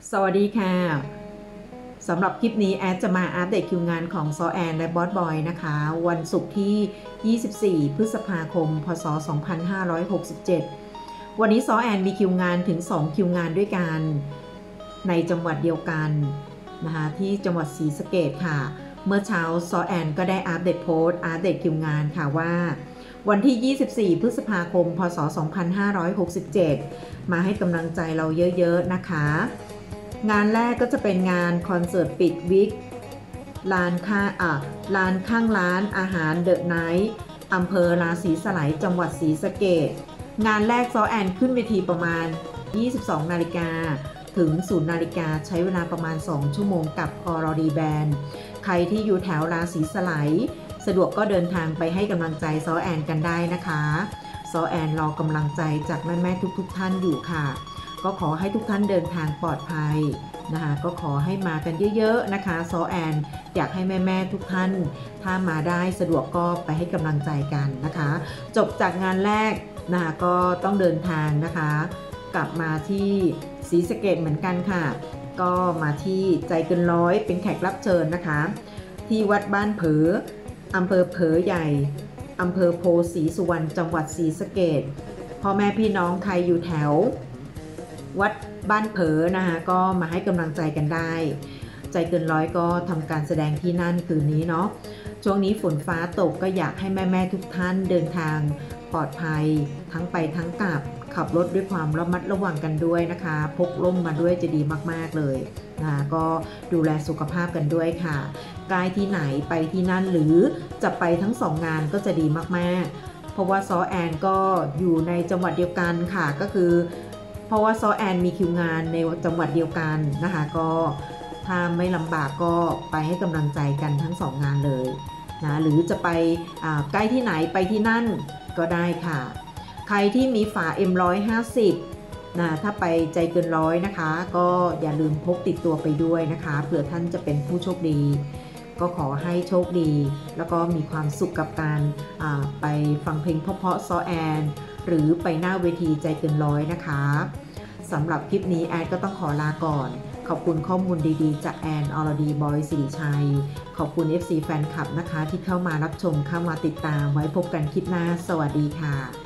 สวัสดีค่ะสำหรับคลิปนี้แอดจะมาอัปเดตคิวงานของซอแอนและบอสบอยนะคะวันศุกร์ที่ 24 พฤษภาคม พศ 2567 วันนี้ซอแอนมีคิวงานถึง 2 คิวงานด้วยกันในจังหวัดเดียวกันนะคะที่จังหวัดศรีสะเกษค่ะเมื่อเช้าซอแอนก็ได้อัปเดตโพสต์อัปเดตคิวงานค่ะว่าวันที่ 24 พฤษภาคม พศ 2567 มาให้กำลังใจเราเยอะๆนะคะงานแรกก็จะเป็นงานคอนเสิร์ตปิดวิกลานข้างร้านอาหารเดอะไนท์อำเภอราศีสไลยจังหวัดศรีสะเกษงานแรกซอแอนขึ้นเวทีประมาณ 22 นาฬิกาถึง 0 นาฬิกาใช้เวลาประมาณ 2 ชั่วโมงกับอรดีแบนด์ใครที่อยู่แถวราศีสไลยสะดวกก็เดินทางไปให้กำลังใจซอแอนกันได้นะคะซอแอนรอกำลังใจจากแม่ๆทุกท่านอยู่ค่ะก็ขอให้ทุกท่านเดินทางปลอดภัยนะคะก็ขอให้มากันเยอะๆนะคะซอแอนอยากให้แม่ๆทุกท่านถ้ามาได้สะดวกก็ไปให้กำลังใจกันนะคะจบจากงานแรกนะคะก็ต้องเดินทางนะคะกลับมาที่ศรีสะเกษเหมือนกันค่ะก็มาที่ใจเกินร้อยเป็นแขกรับเชิญนะคะที่วัดบ้านเผออำเภอเผอใหญ่อำเภอโพธิ์ศรีสุวรรณจังหวัดศรีสะเกษพ่อแม่พี่น้องใครอยู่แถววัดบ้านเผอนะคะก็มาให้กำลังใจกันได้ใจเกินร้อยก็ทำการแสดงที่นั่นคืนนี้เนาะช่วงนี้ฝนฟ้าตกก็อยากให้แม่ทุกท่านเดินทางปลอดภัยทั้งไปทั้งกลับขับรถด้วยความระมัดระวังกันด้วยนะคะพกร่มมาด้วยจะดีมากๆเลยนะคะก็ดูแลสุขภาพกันด้วยค่ะใกล้ที่ไหนไปที่นั่นหรือจะไปทั้ง2 งานก็จะดีมากๆเพราะว่าซอแอนก็อยู่ในจังหวัดเดียวกันค่ะก็คือเพราะว่าซอแอนมีคิวงานในจังหวัดเดียวกันนะคะก็ถ้าไม่ลำบากก็ไปให้กำลังใจกันทั้ง2 งานเลยนะหรือจะไปใกล้ที่ไหนไปที่นั่นก็ได้ค่ะใครที่มีฝา M150 นะถ้าไปใจเกินร้อยนะคะก็อย่าลืมพกติดตัวไปด้วยนะคะเผื่อท่านจะเป็นผู้โชคดีก็ขอให้โชคดีแล้วก็มีความสุขกับการไปฟังเพลงเพราะๆซอแอนหรือไปหน้าเวทีใจเกินร้อยนะคะสำหรับคลิปนี้แอนก็ต้องขอลาก่อนขอบคุณข้อมูลดีๆจากแอนอรดีบอยสิริชัยขอบคุณ FC แฟนคลับนะคะที่เข้ามารับชมเข้ามาติดตามไว้พบกันคลิปหน้าสวัสดีค่ะ